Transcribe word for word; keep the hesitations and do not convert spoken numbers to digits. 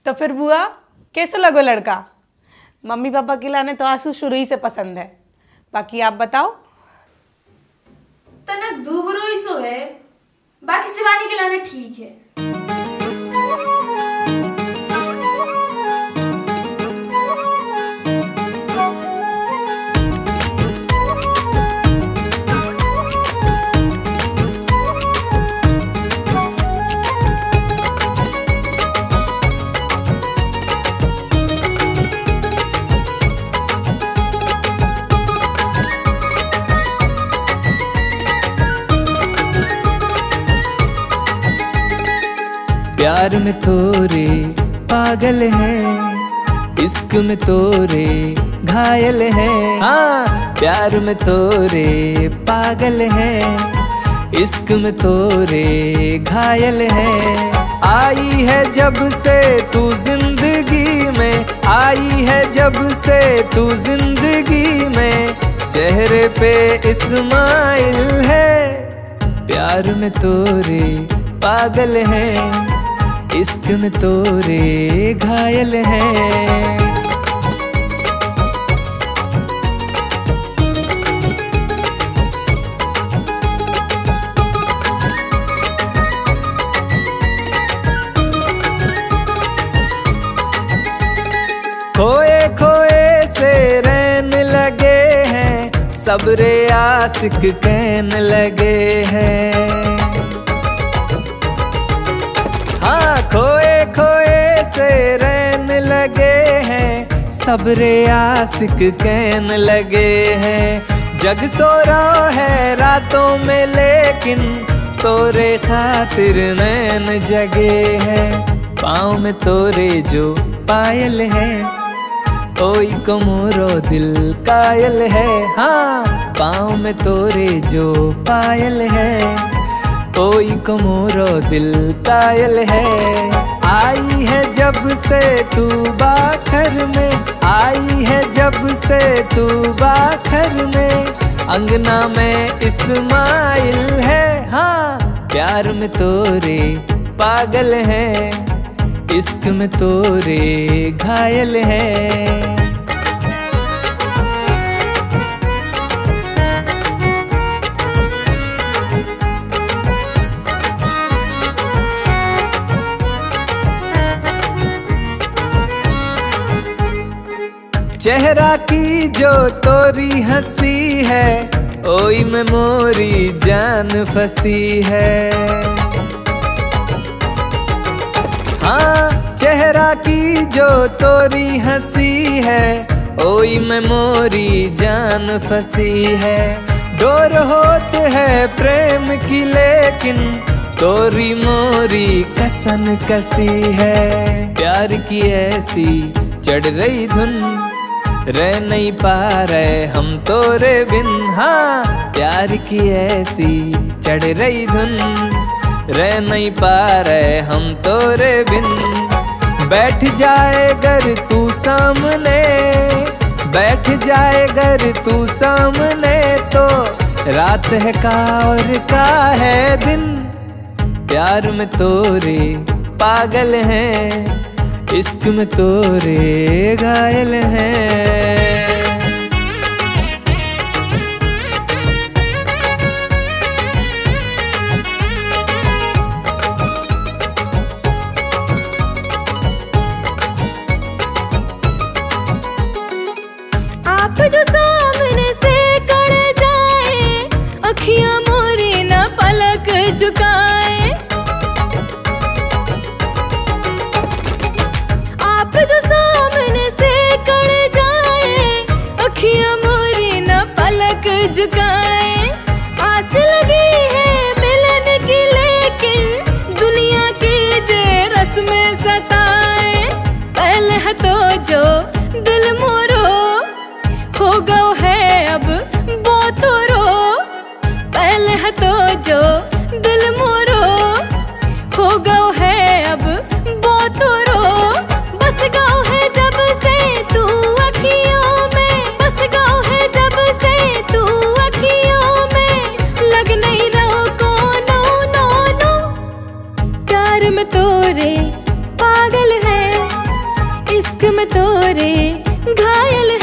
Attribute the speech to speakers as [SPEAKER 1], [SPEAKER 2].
[SPEAKER 1] तो फिर बुआ कैसे लगो लड़का? मम्मी पापा के लाने तो आंसू शुरू ही से पसंद है, बाकी आप बताओ।
[SPEAKER 2] तनक दूबरो ही सो है, बाकी शिवानी के लाने ठीक है।
[SPEAKER 3] प्यार में तोरे पागल हैं, इश्क में तोरे घायल हैं। हाँ, प्यार में तोरे पागल हैं, इश्क में तोरे घायल हैं। आई है जब से तू जिंदगी में, आई है जब से तू जिंदगी में, चेहरे पे इस्माइल है। प्यार में तोरे पागल हैं, इश्क में तोरे घायल हैं। खोए खोए से रहने लगे हैं, सबरे आशिक कहने लगे हैं। हाँ, खोए खोए से रहने लगे हैं, सबरे आशिक कहने लगे हैं। जग सो रहा है रातों में, लेकिन तोरे खातिर नैन जगे हैं। पाँव में तोरे जो पायल है, ओई को मोरो दिल कायल है। हाँ, पाँव में तोरे जो पायल है, कोई को मोरो दिल कायल है। आई है जब से तू बाखर में, आई है जब से तू बाखर में, अंगना में इस्माइल है। हाँ, प्यार में तोरे पागल हैं, इश्क में तोरे घायल हैं। चेहरा की जो तोरी हंसी है, ओई में मोरी जान फंसी है। हाँ, चेहरा की जो तोरी हंसी है, ओई में मोरी जान फंसी है। डोर होत है प्रेम की, लेकिन तोरी मोरी कसन कसी है। प्यार की ऐसी चढ़ रही धुन, रह नहीं पा रहे हम तोरे बिन। हाँ, प्यार की ऐसी चढ़ रही धुन, रह नहीं पा रहे हम तोरे बिन। बैठ जाए अगर तू सामने, बैठ जाए अगर तू सामने, तो रात है का और का है दिन। प्यार में तोरे पागल हैं, इश्क में तोरे घायल हैं।
[SPEAKER 4] आप जो सामने से कड़ जाए, अखियां मोरी न पलक झुकाए। आप जो सामने से कड़ जाए, अखियां मोरी न पलक झुकाए। आस लगी है मिलन की, लेकिन दुनिया की जे रस्में सताए। पहले है तो जो दिल मोरो, हो गओ है अब वो तो रो। पहले है तो जो दिल मोरो, हो गओ है अब वो तो रो। बस गओ है जब से तू अखियों में, बस गओ है जब से तू अखियों में, लग नहीं रहो कोनो नो नो। प्यार में तोरे पागल है, इश्क में तोरे घायल